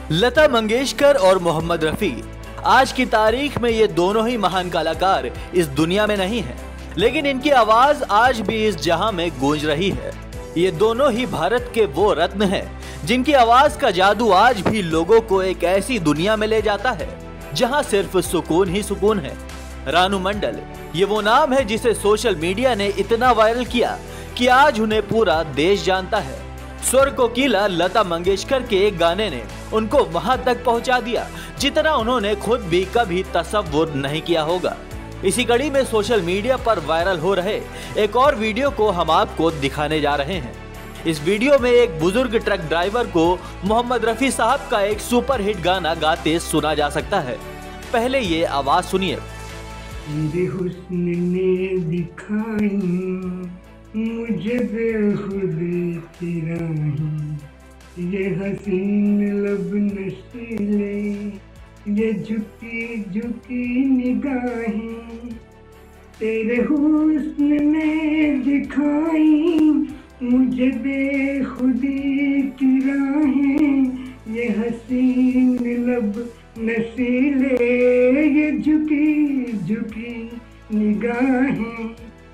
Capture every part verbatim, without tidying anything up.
लता मंगेशकर और मोहम्मद रफी, आज की तारीख में ये दोनों ही महान कलाकार इस दुनिया में नहीं हैं, लेकिन इनकी आवाज आज भी इस जहां में गूंज रही है। ये दोनों ही भारत के वो रत्न हैं जिनकी आवाज का जादू आज भी लोगों को एक ऐसी दुनिया में ले जाता है जहां सिर्फ सुकून ही सुकून है। रानू मंडल, ये वो नाम है जिसे सोशल मीडिया ने इतना वायरल किया कि आज उन्हें पूरा देश जानता है। स्वर कोकिला लता मंगेशकर के एक गाने ने उनको वहां तक पहुंचा दिया जितना उन्होंने खुद भी कभी तसव्वुर नहीं किया होगा। इसी कड़ी में सोशल मीडिया पर वायरल हो रहे एक और वीडियो को हम आपको दिखाने जा रहे हैं। इस वीडियो में एक बुजुर्ग ट्रक ड्राइवर को मोहम्मद रफी साहब का एक सुपर हिट गाना गाते सुना जा सकता है। पहले ये आवाज सुनिए। तेरे हुस्न ने दिखाई मुझे बेखुद की राहें, ये हसीन लब नशीले, ये झुकी झुकी निगाहें। तेरे हुस्न ने दिखाई मुझे बेखुदी की राहें, ये हसीन लब नशीले, ये झुकी झुकी निगाहें।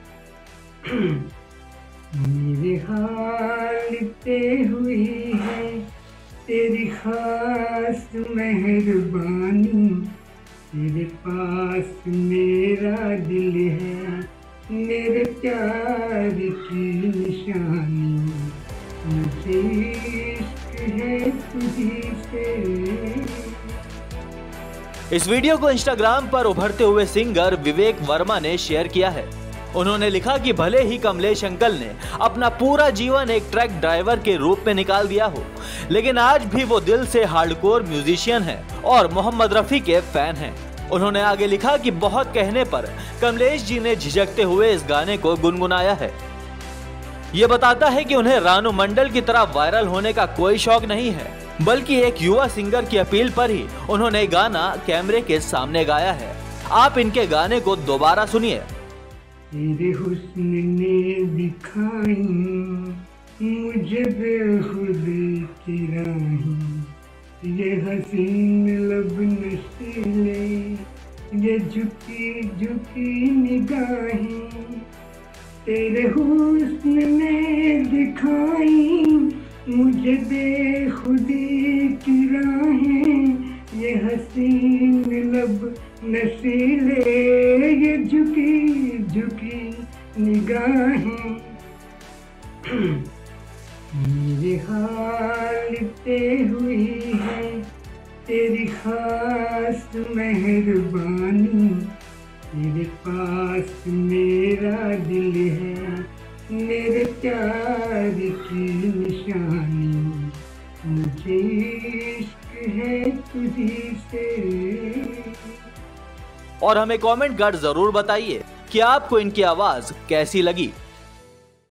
मेरे हाल पे हुई है तेरी खास मेहरबानी, तेरे पास मेरा दिल है, मेरे प्यार की निशानी, मुझे इश्क है तुझी से। इस वीडियो को इंस्टाग्राम पर उभरते हुए सिंगर विवेक वर्मा ने शेयर किया है। उन्होंने लिखा कि भले ही कमलेश अंकल ने अपना पूरा जीवन एक ट्रक ड्राइवर के रूप में निकाल दिया हो, लेकिन आज भी वो दिल से हार्डकोर म्यूजिशियन हैं और मोहम्मद रफी के फैन हैं। उन्होंने आगे लिखा कि बहुत कहने पर कमलेश जी ने झिझकते हुए इस गाने को गुनगुनाया है। ये बताता है कि उन्हें रानू मंडल की तरह वायरल होने का कोई शौक नहीं है, बल्कि एक युवा सिंगर की अपील पर ही उन्होंने गाना कैमरे के सामने गाया है। आप इनके गाने को दोबारा सुनिए। तेरे हुस्न ने दिखाई मुझे बेखुद की राहें, ये हसीन लब नशीले, ये झुकी झुकी निगाहें। तेरे हुस्न ने दिखाई मुझे बेखुदी की राहें, ये हसीन लब नशीले, ये झुकी झुकी निगाहें। मेरे हाल पे हुई है तेरी खास मेहरबानी, तेरे पास मेरा दिल है, मेरे प्यार की निशानी, मुझे इश्क है तुझी से। और हमें कमेंट कर जरूर बताइए कि आपको इनकी आवाज कैसी लगी।